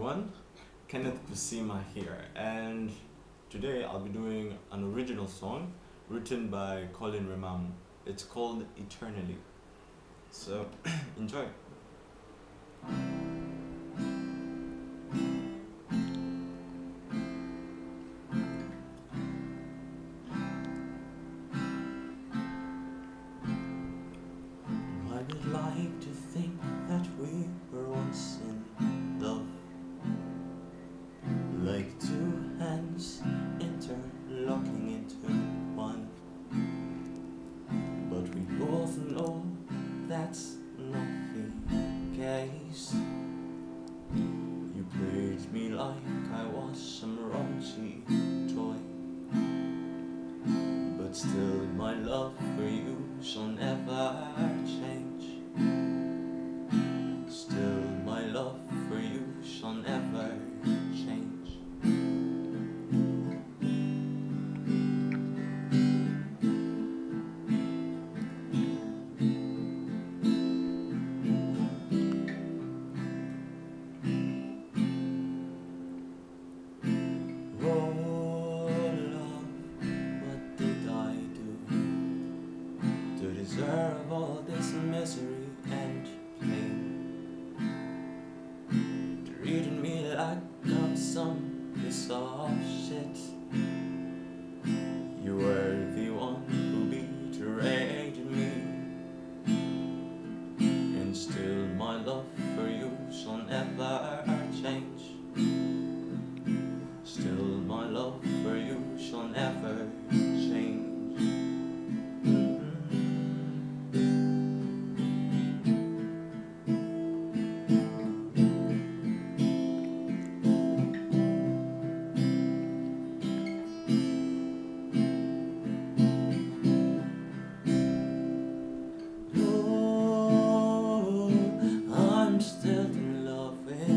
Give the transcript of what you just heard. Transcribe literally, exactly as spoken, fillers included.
everyone, Kenneth Busima here, and today I'll be doing an original song written by Colin Loso. It's called Eternally. So enjoy. I would like to think that we were once in love, like two hands interlocking into one. But we both know that's not the case. You played me like I was some raunchy toy, but still my love for you shall never change. Still my love for you shall never change. Oh love, what did I do to deserve all this misery and pain? Treating me like I'm some piece of shit. You were the one who betrayed me, and still my love for you shall never change. Still my love for you shall never change. I'm still in love with